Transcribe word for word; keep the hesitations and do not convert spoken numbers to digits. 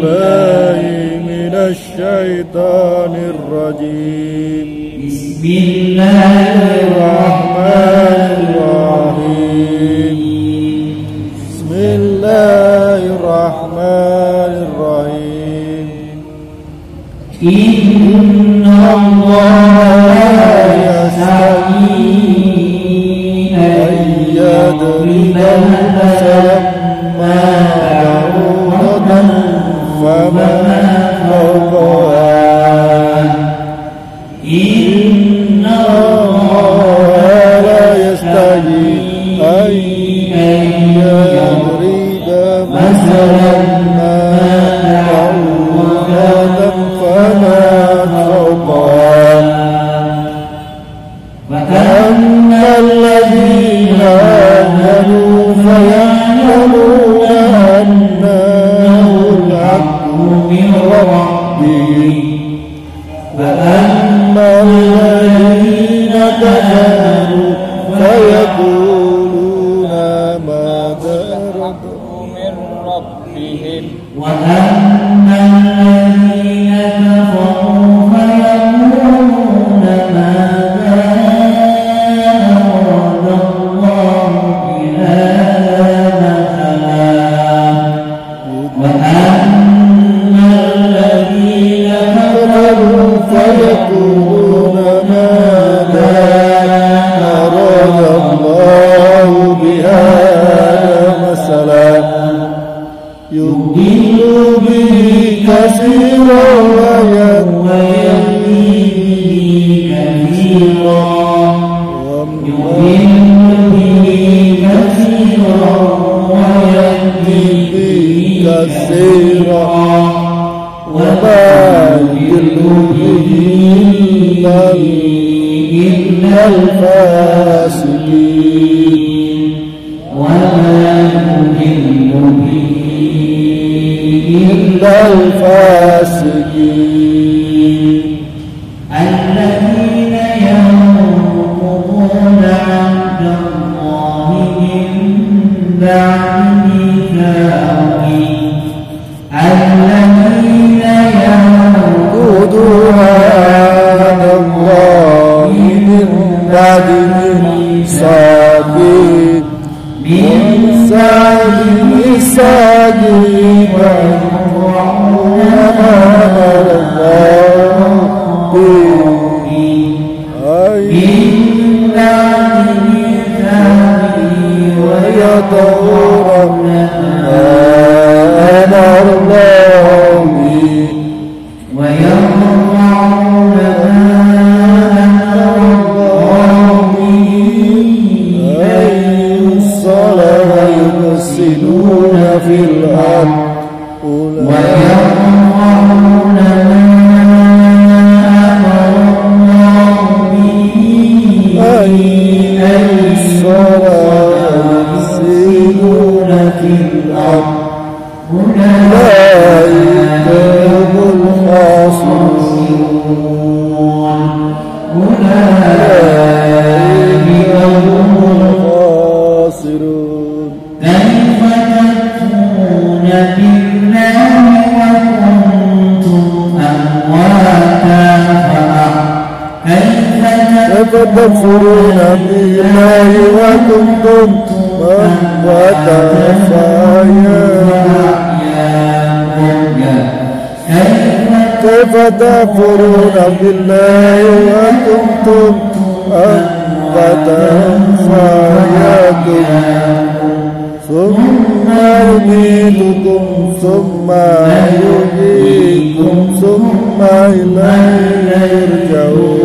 بالله من الشيطان الرجيم. بسم الله الرحمن الرحيم. بسم الله الرحمن الرحيم. إن الله يستحيي أن يضرب مثلا ما بعوضة فما فوقها. إن الله لا يستحيي أن يضرب مثلا ما بعوضة فما فوقها. فأما الذين آمنوا فيعلمون أنه الحق من ربهم. وأما الذين كفروا فيقولون ماذا أراد من ربهم. وأما الذين كفروا فيقولون ماذا أراد الله بهذا مثلا. وأما الذين كفروا فيقولون ماذا أراد الله بهذا مثلا. يضل به كثيرا ويهدي كثيرا. يضل به كثيرا ويهدي كثيرا. وما يضل به إلا الفاسقين. وما يضل به إلا الفاسقين. الذين ينقضون عهد الله من بعد ميثاقه. الذين ينقضون عهد الله من بعد ميثاقه من بعد ميثاقه ويقطعون ما أمر الله به من بعد ميثاقه ويقطعون ما أمر الله به ويقطعون ما أمر الله به أن يوصل ويفسدون في الأرض. ويقطعون ما أمر الله به أن يوصل ويفسدون في الأرض. أولئك هم الخاسرون. أولئك هم الخاسرون. كيف تكفرون بالله وكنتم أمواتا فأحياكم. كيف تكفرون بالله وكنتم أمواتا كيف تكفرون بالله وكنتم أمواتا فأحياكم ثم يميتكم ثم يحييكم ثم إليه يرجعون.